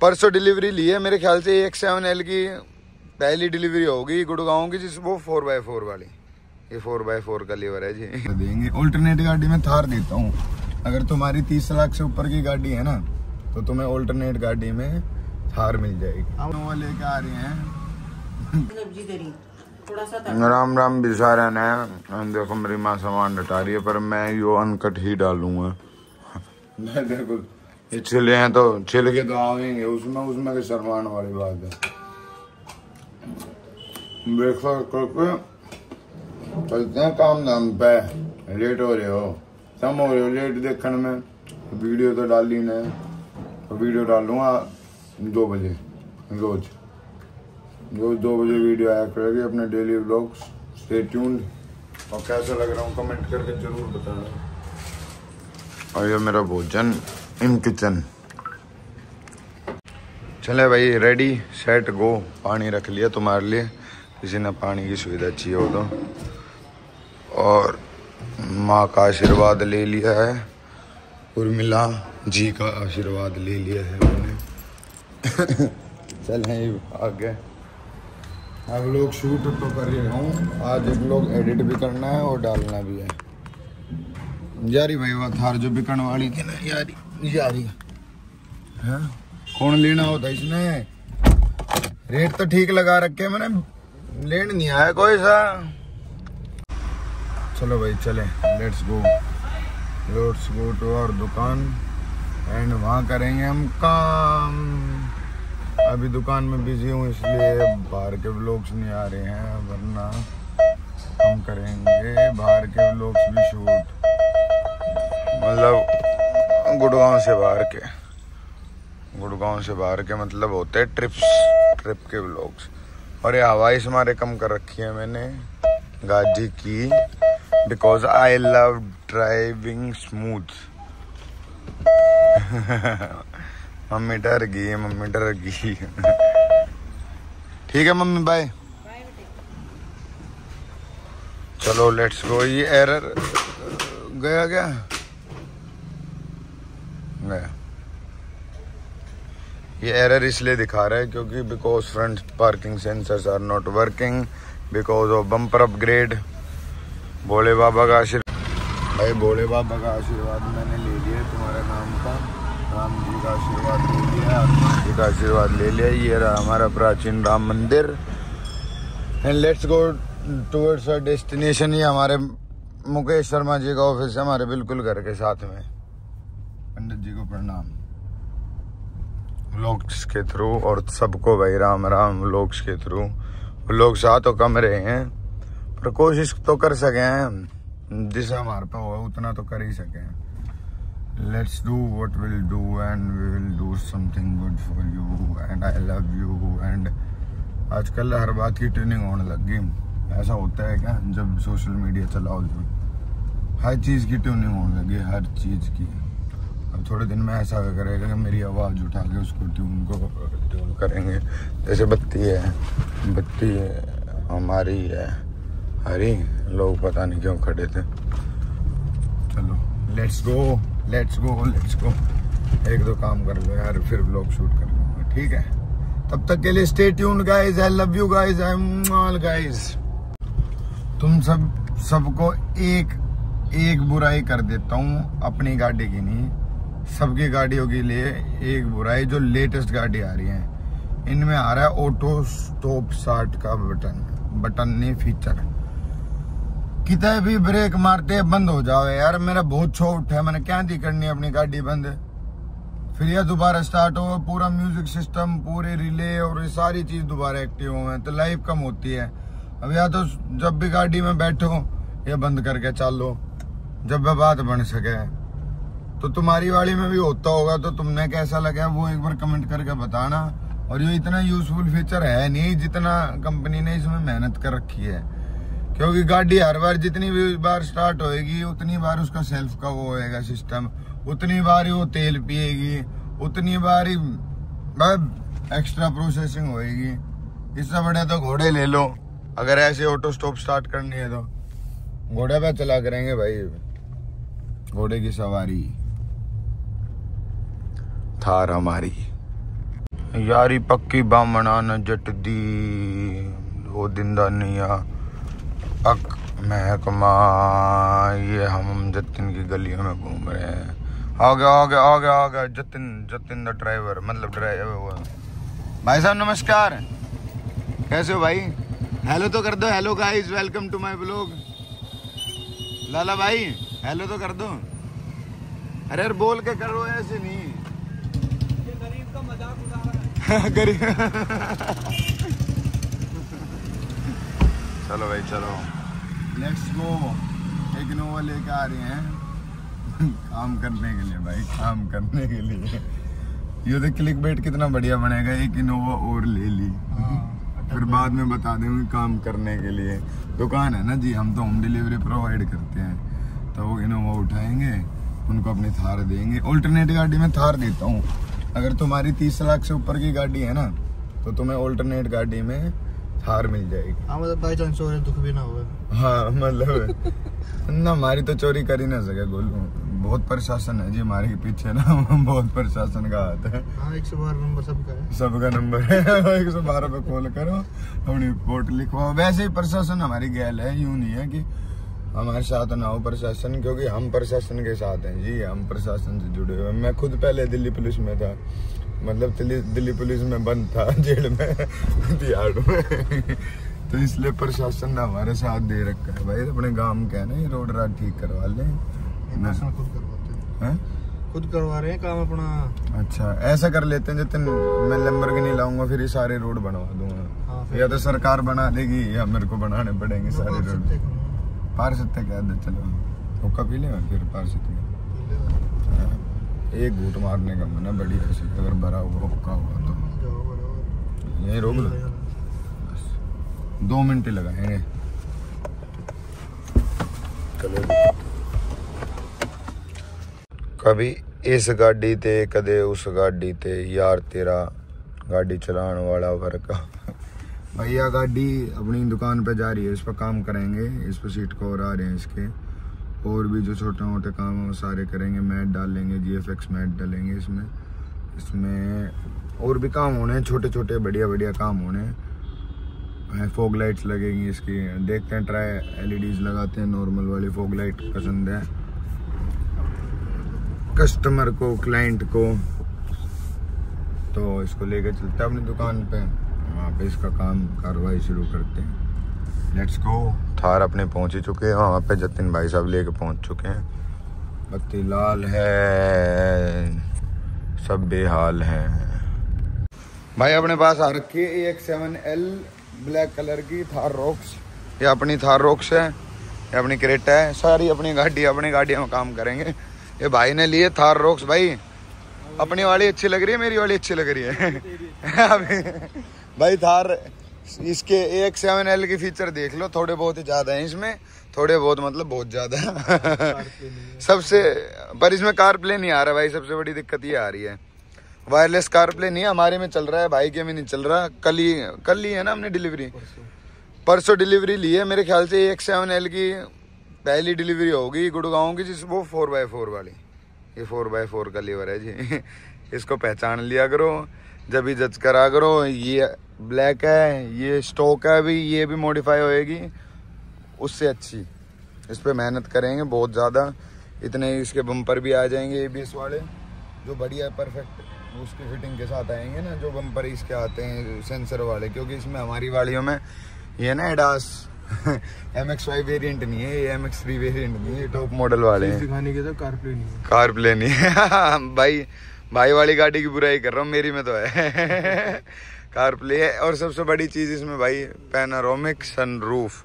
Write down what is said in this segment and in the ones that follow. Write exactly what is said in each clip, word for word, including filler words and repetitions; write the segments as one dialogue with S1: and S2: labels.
S1: परसों डिलीवरी ली है मेरे ख्याल से एक्स सेवन एल की पहली डिलीवरी होगी गुड़गांव की, जिस वो फोर बाई फोर वाली। ये फोर बाई फोर का लीवर है जी। देंगे ऑल्टरनेट गाड़ी में थार देता हूँ। अगर तुम्हारी तीस लाख से ऊपर की गाड़ी है ना तो तुम्हें ऑल्टरनेट गाड़ी में थार मिल जाएगी। अब वो लेके आ रही हैं राम राम बिसारा ने। देखो मेरी माँ सामान हटा रही है पर मैं यो अनकट ही डालूंगा। मैं देखो ये छिले हैं तो छिल के तो आएंगे उसमें उसमें के शर्मान वाली बात है। ब्रेकफास्ट करके चलते हैं काम धाम पे। लेट हो रहे हो सम हो रहे हो लेट देखने में। वीडियो तो डाली ने तो वीडियो डालूंगा दो बजे रोज रोज दो बजे वीडियो आया करेगी अपने डेली व्लॉग्स। Stay tuned. और कैसा लग रहा हूँ कमेंट करके जरूर बताना। और ये मेरा भोजन इन किचन। चले भाई रेडी सेट गो। पानी रख लिया तुम्हारे लिए, किसी ने पानी की सुविधा चाहिए हो तो। और माँ का आशीर्वाद ले लिया है, उर्मिला जी का आशीर्वाद ले लिया है मैंने। चले आगे। अब लोग शूट तो कर ही रहा हूँ, आज एक लोग एडिट भी करना है और डालना भी है। यारी भाई वो थार जो बिकन वाली थी ना यारी यारी है। कौन लेना होता इसने? रेट तो ठीक लगा रखे मैंने, लेट नहीं आया कोई सा। चलो भाई चले, let's go let's go to our दुकान एंड वहाँ करेंगे हम काम। अभी दुकान में बिजी हूँ इसलिए बाहर के व्लॉग्स नहीं आ रहे हैं, वरना हम करेंगे बाहर के व्लॉग्स भी शूट। मतलब गुड़गांव से बाहर के गुड़गांव से बाहर के मतलब होते हैं ट्रिप्स ट्रिप के व्लॉग्स। और ये हवाई हमारे कम कर रखी है मैंने गाड़ी की, because I love driving smooth. Mummy डर गई मम्मी डर गई। ठीक है मम्मी बाय। चलो लेट्स गो। ये एरर गया क्या गया ये एरर इसलिए दिखा रहा है क्योंकि because front parking sensors are not working because of bumper upgrade. Bhole Baba का आशीर्वाद भाई, भोले बाबा का आशीर्वाद मैंने ले लिया तुम्हारे नाम का। राम जी का आशीर्वाद ले लिया, राम जी का आशीर्वाद ले लिया। ये रहा हमारा प्राचीन राम मंदिर and let's go towards our destination. ये हमारे मुकेश शर्मा जी का ऑफिस है, हमारे बिल्कुल घर के साथ में। पंडित जी को प्रणाम व्लॉग्स के थ्रू, और सबको भाई राम राम व्लॉग्स के थ्रू। व्लॉग्स आ तो कम रहे हैं पर कोशिश तो कर सके हैं, जिसे हमारे पे हो उतना तो कर ही सके हैं। Let's do what will do and we will do something good for you and I love you. And आजकल हर बात की ट्यूनिंग होने लग गई। ऐसा होता है क्या जब सोशल मीडिया चलाओ, जो हर चीज़ की ट्यूनिंग होने लगी, हर चीज़ की। अब थोड़े दिन में ऐसा करेगा कि मेरी आवाज़ उठा के उसको ट्यून को ट्यून करेंगे। जैसे बत्ती है, बत्ती है हमारी है हरी, लोग पता नहीं क्यों खड़े थे। चलो let's go let's go let's go. एक दो काम कर लो यार, फिर व्लॉग शूट कर लूँगा, ठीक है? तब तक के लिए stay tuned guys. I love you guys, I am all guys. तुम सब सबको एक एक बुराई कर देता हूँ, अपनी गाड़ी की नहीं, सबकी गाड़ियों के लिए एक बुराई। जो लेटेस्ट गाड़ी आ रही है इनमें आ रहा है ऑटो स्टॉप स्टार्ट का बटन बटन नहीं फीचर। कितने भी ब्रेक मारते बंद हो जाओ यार, मेरा बहुत छोट है, मैंने क्या दी करनी है अपनी गाड़ी बंद, फिर यह दोबारा स्टार्ट हो, पूरा म्यूजिक सिस्टम पूरे रिले और ये सारी चीज दोबारा एक्टिव हो तो लाइफ कम होती है। अब या तो जब भी गाड़ी में बैठो ये बंद करके चलो, जब वह बात बन सके। तो तुम्हारी वाली में भी होता होगा, तो तुमने कैसा लगा वो एक बार कमेंट करके बताना। और ये इतना यूजफुल फीचर है नहीं जितना कंपनी ने इसमें मेहनत कर रखी है, क्योंकि गाड़ी हर बार जितनी भी बार स्टार्ट होएगी उतनी बार उसका सेल्फ का वो होएगा सिस्टम, उतनी बार ही वो तेल पिएगी, उतनी बार ही एक्स्ट्रा प्रोसेसिंग होएगी। इससे बढ़िया तो घोड़े ले लो, अगर ऐसे ऑटो स्टॉप स्टार्ट करनी है तो घोड़े पे चला करेंगे भाई, घोड़े की सवारी थार हमारी। यारी पक्की बामणा न जट दी वो दिंदा निया अक महकमा। ये हम जतिन की गलियों में घूम रहे हैं। आ गया आ गया आ गया आ गया जतिन जतिन द ड्राइवर, मतलब ड्राइवर। भाई साहब नमस्कार, कैसे हो भाई? हेलो तो कर दो। Hello guys, welcome to my blog. Lala भाई हेलो तो कर दो। अरे यार बोल के करो, ऐसे नहीं। ये गरीब का मजाक उड़ा रहा है। गरीब चलो भाई चलो, लेट्स गो। एक इनोवा लेके आ रहे हैं काम करने के लिए भाई, काम करने के लिए। ये तो क्लिक बेट कितना बढ़िया बनेगा, एक इनोवा और ले ली। फिर बाद में बता देंगे काम करने के लिए। दुकान है ना जी, हम तो होम डिलीवरी प्रोवाइड करते हैं। तो वो इनोवा उठाएंगे, उनको अपनी थार देंगे। ऑल्टरनेट गाड़ी में थार देता हूँ। अगर तुम्हारी तीस लाख से ऊपर की गाड़ी है ना, तो तुम्हें ऑल्टरनेट गाड़ी में थार मिल जाएगी।
S2: हाँ मतलब बाई चांस चोरी दुख भी ना हो। हाँ
S1: मतलब ना, हमारी तो चोरी कर ही ना सके गोलू। बहुत प्रशासन है जी हमारे के पीछे ना, बहुत प्रशासन का हाथ है।
S2: हाँ, एक सौ बारह नंबर सबका है,
S1: सबका नंबर है। एक सौ बारह पे कॉल करो, अपनी रिपोर्ट लिखवाओ। वैसे ही प्रशासन हमारी गैल है, यूं नहीं है कि हमारे साथ ना हो प्रशासन, क्योंकि हम प्रशासन के साथ हैं जी। हम प्रशासन से जुड़े हुए। मैं खुद पहले दिल्ली पुलिस में था, मतलब दिल्ली पुलिस में बंद था, जेल में, तिहाड़ में। तो इसलिए प्रशासन ने हमारे साथ दे रखा है भाई। अपने गांव का है ना, ये रोड राड ठीक करवा ले।
S2: खुद करवाते हैं, खुद करवा रहे हैं काम अपना।
S1: अच्छा ऐसा कर लेते हैं, जितने मैं लैम्बोर्गिनी लाऊंगा फिर ये सारे रोड बनवा दूंगा। हाँ, या तो सरकार बना देगी या मेरे को बनाने पड़ेंगे सारे रोड। पार सकते क्या? चलो हुक्का पी ले फिर पार सकते। एक घूट मारने का मन है बढ़िया से, अगर भरा हुआ हुक्का हुआ तो यही रोक लो। बस दो मिनट लगाएंगे। कभी इस गाड़ी ते कदे उस गाड़ी ते, यार तेरा गाड़ी चलाने वाला फर्क। भैया गाड़ी अपनी दुकान पे जा रही है, इस पर काम करेंगे। इस पर सीट कवर आ रहे हैं इसके, और भी जो छोटे मोटे काम है वो सारे करेंगे। मैट डालेंगे, जीएफएक्स मैट डालेंगे इसमें। इसमें और भी काम होने हैं, छोटे छोटे बढ़िया बढ़िया काम होने हैं। फॉग लाइट्स लगेंगी इसकी, देखते हैं। ट्राई एलईडीज लगाते हैं, नॉर्मल वाली फॉग लाइट पसंद है कस्टमर को, क्लाइंट को। तो इसको लेकर चलते हैं अपनी दुकान पे, वहाँ पे इसका काम कार्रवाई शुरू करते हैं। Let's go. थार अपने पहुँच ही चुके हैं, वहाँ पे जतिन भाई साहब लेके पहुँच चुके हैं। बत्ती लाल है, सब बेहाल है भाई। अपने पास आ रखी है A X seven L black colour की थार रॉक्स। ये अपनी थार रॉक्स है, ये अपनी क्रेटा है। सारी अपनी गाड़ी अपनी गाड़ियों में काम करेंगे। ये भाई ने लिए थार रॉक्स भाई। अपनी वाली अच्छी लग रही है, मेरी वाली अच्छी लग रही है। भाई थार इसके ए एक्स सेवन एल की फीचर देख लो, थोड़े बहुत ही ज्यादा है इसमें। थोड़े बहुत मतलब बहुत ज्यादा। सबसे पर इसमें कार प्ले नहीं आ रहा भाई, सबसे बड़ी दिक्कत ये आ रही है। वायरलेस कार प्ले नहीं है, हमारे में चल रहा है, भाई के में नहीं चल रहा। कल ही कल ही है ना हमने डिलीवरी, परसों डिलीवरी ली है मेरे ख्याल से। ए एक्स सेवन एल की पहली डिलीवरी होगी गुड़गांव की, जिस वो फोर बाय फोर वाली। ये फोर बाय फोर का लीवर है जी। इसको पहचान लिया करो, जब भी जज करा करो। ये ब्लैक है, ये स्टॉक है अभी, ये भी मॉडिफाई होएगी उससे अच्छी। इस पे मेहनत करेंगे बहुत ज़्यादा। इतने इसके बम्पर भी आ जाएंगे एबीएस वाले, जो बढ़िया परफेक्ट उसकी फिटिंग के साथ आएंगे ना, जो बम्पर इसके आते हैं सेंसर वाले। क्योंकि इसमें हमारी गाड़ियों में ये ना ADAS M X Y variant नहीं है, ये एम एक्स थ्री वेरियंट नहीं है, टॉप मॉडल वाले हैं।
S2: दिखाने के तो कार प्ले नहीं है,
S1: कार प्ले नहीं है। भाई भाई वाली गाड़ी की बुराई कर रहा हूँ, मेरी में तो है। कार प्ले है। और सबसे बड़ी चीज इसमें भाई पैनोरामिक सनरूफ,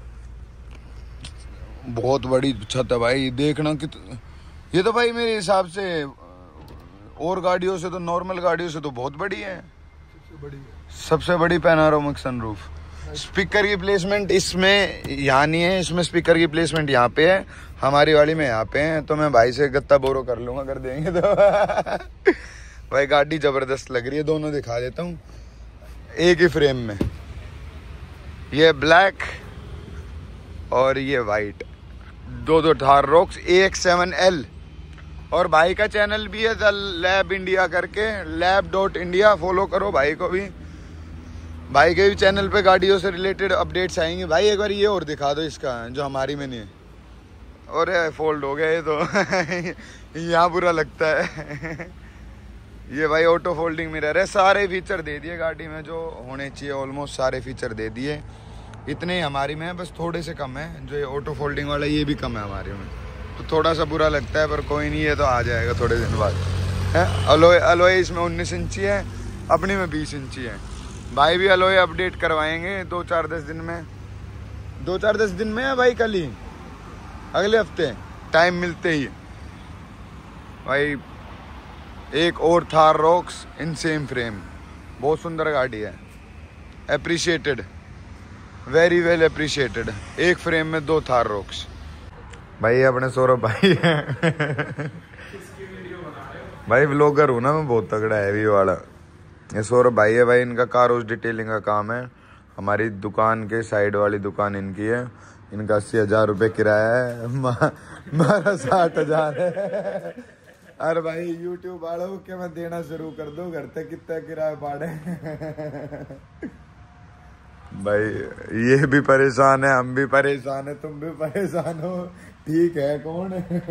S1: बहुत बड़ी छत है भाई। देखना कि ये तो भाई मेरे हिसाब से और गाड़ियों से तो, नॉर्मल गाड़ियों से तो बहुत बड़ी है। सबसे बड़ी सबसे बड़ी पैनोरामिक सनरूफ। स्पीकर की प्लेसमेंट इसमें यहाँ नहीं है, इसमें स्पीकर की प्लेसमेंट यहाँ पे है, हमारी वाली में यहाँ पे है। तो मैं भाई से गत्ता बोरो कर लूंगा, कर देंगे तो। भाई गाड़ी जबरदस्त लग रही है, दोनों दिखा देता हूँ एक ही फ्रेम में। ये ब्लैक और ये वाइट, दो दो Thar Roxx A X seven L. और भाई का चैनल भी है द लैब इंडिया करके, लैब डॉट इंडिया, फॉलो करो भाई को भी। भाई के भी चैनल पे गाड़ियों से रिलेटेड अपडेट्स आएंगे। भाई एक बार ये और दिखा दो इसका जो हमारी में नहीं है। और फोल्ड हो गया ये तो यहाँ बुरा लगता है। ये भाई ऑटो फोल्डिंग मिरर है। सारे फीचर दे दिए गाड़ी में जो होने चाहिए, ऑलमोस्ट सारे फीचर दे दिए। इतने ही हमारी में है, बस थोड़े से कम है। जो ये ऑटो फोल्डिंग वाला ये भी कम है हमारे में, तो थोड़ा सा बुरा लगता है, पर कोई नहीं, है तो आ जाएगा थोड़े दिन बाद है। अलोए अलोए इसमें उन्नीस इंची है, अपनी में बीस इंची है। भाई भी अलोए अपडेट करवाएंगे दो चार दस दिन में। दो चार दस दिन में है भाई, कल ही, अगले हफ्ते टाइम मिलते ही। भाई एक और Thar Roxx in same frame, बहुत सुंदर गाड़ी है, अप्रिशिएटेड, वेरी वेल अप्रिशिएटेड। एक फ्रेम में दो थार रॉक्स। भाई अपने सौरभ भाई है भाई व्लॉगर हूँ ना मैं, बहुत तगड़ा है भी वाला। ये सौरभ भाई है भाई, इनका कार वॉश डिटेलिंग का काम है। हमारी दुकान के साइड वाली दुकान इनकी है। इनका अस्सी हजार रुपये किराया है, हमारा साठ हजार है। अरे भाई यूट्यूब वालों के मैं देना शुरू कर दूं, घर तक कितना किराया पाड़े। भाई ये भी परेशान है, हम भी परेशान है, तुम भी परेशान हो, ठीक है। कौन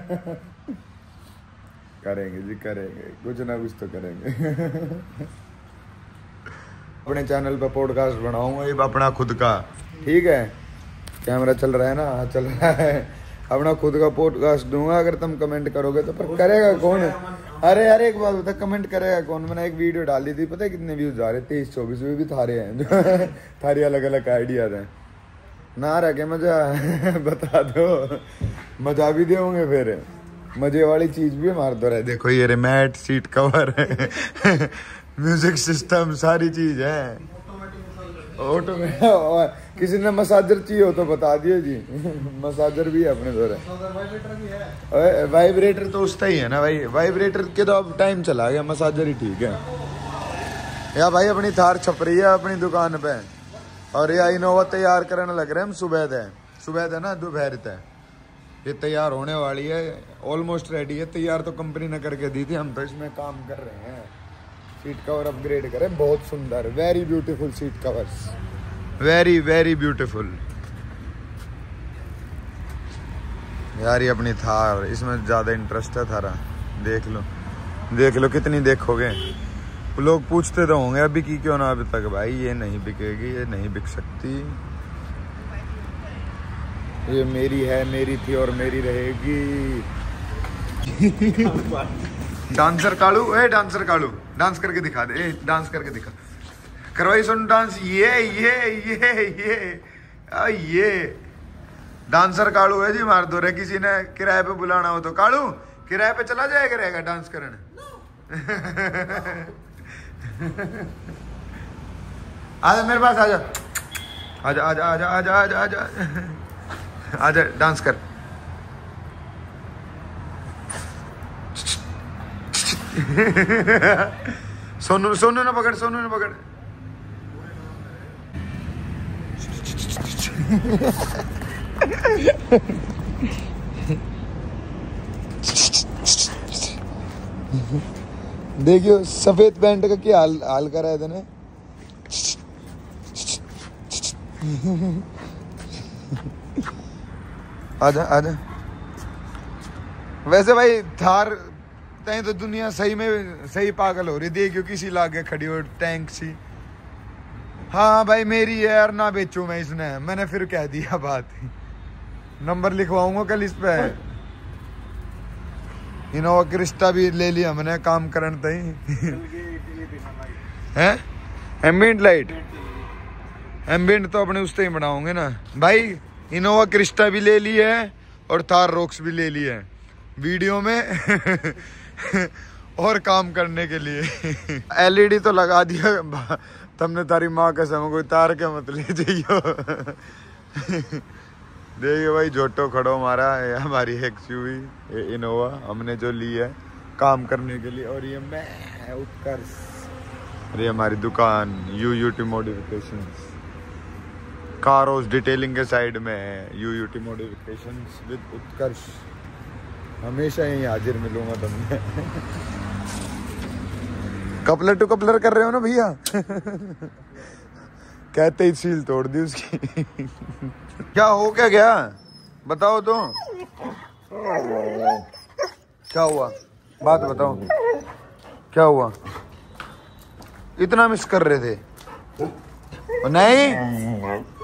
S1: करेंगे जी, करेंगे कुछ ना कुछ तो करेंगे। अपने चैनल पे पॉडकास्ट बनाऊंगा ये अपना खुद का, ठीक है। कैमरा चल रहा है ना, हाँ चल रहा है। अपना खुद का पॉडकास्ट दूंगा, अगर तुम कमेंट करोगे तो। पर करेगा कौन? अरे यार एक बात बता, कमेंट करेगा कौन? मैंने एक वीडियो डाली थी, पता है कितने व्यूज आ रहे? तेईस चौबीस भी थारे हैं। थारी अलग अलग आइडियाज हैं ना, रखे मजा बता दो, मजा भी दोगे फिर। मजे वाली चीज भी मार दो रहे। देखो ये remote, seat cover, music system, सारी चीज है ऑटो में। किसी ने मसाजर चाहिए हो तो बता दियो जी, मसाजर भी है अपने द्वारा। वाइब्रेटर तो उसका ही है ना भाई, वाइब्रेटर के तो अब टाइम चला गया, मसाजर ही ठीक है। या भाई अपनी थार छप रही है अपनी दुकान पे, और या इनोवा तैयार करने लग रहे हैं हम। सुबह है सुबह है ना, दोपहर है, ये तैयार होने वाली है, ऑलमोस्ट रेडी है। तैयार तो कंपनी ने करके दी थी, हम तो इसमें काम कर रहे हैं। सीट कवर अपग्रेड करें, बहुत सुंदर, very beautiful seat covers, very very beautiful. यार ये अपनी थार, इसमें ज़्यादा इंटरेस्ट है थारा। देख लो देख लो कितनी देखोगे। लोग पूछते तो होंगे अभी की क्यों ना अभी तक। भाई ये नहीं बिकेगी, ये नहीं बिक सकती, ये मेरी है, मेरी थी और मेरी रहेगी। डांसर कालू, ए डांसर कालू, डांस करके दिखा दे, ए डांस करके दिखा, करवाई सुन डांस। ये ये ये ये आ, ये डांसर कालू है जी, मार दो रे। किसी ने किराए पे बुलाना हो तो कालू किराए पे चला जाएगा रहेगा डांस करने। आजा मेरे पास, आजा आजा आजा आजा आजा आजा आजा आजा डांस कर। सोनू सोनू ने पकड़, सोनू ने पकड़। देखियो सफेद पैंट का क्या हाल हाल करा है इतने। आजा आजा। वैसे भाई थार तय तो दुनिया सही में सही पागल हो रही। देखियो किसी लागे खड़ी हो टैंक सी। हाँ भाई मेरी है यार, ना बेचूं मैं इसने। मैंने फिर कह दिया बात, नंबर लिखवाऊंगा कल इस पे। इनोवा क्रिस्टा भी ले लिया हमने काम करने तई। है एम्बिएंट लाइट, एम्बिएंट तो अपने उससे ही बनाओगे ना भाई। इनोवा क्रिस्टा भी ले ली है और थार रॉक्स भी ले ली है वीडियो में और काम करने के लिए। एलईडी तो लगा दिया तुमने, तारी माँ कसम, कोई तार के मत ले जाइयो। देखिए भाई जोटो खड़ो हमारा, हमारी एक्सयूवी इनोवा हमने जो ली है काम करने के लिए। और ये मैं उत्कर्ष, और ये हमारी दुकान U U T modifications, car wash detailing के साइड में है U U T modifications with Utkarsh. हमेशा यही हाजिर मिलूंगा तुमने। कपलर टू कपलर कर रहे हो ना भैया? कहते ही सील तोड़ दी उसकी। क्या हो क्या गया बताओ तो, क्या हुआ बात बताओ, क्या हुआ? इतना मिस कर रहे थे? नहीं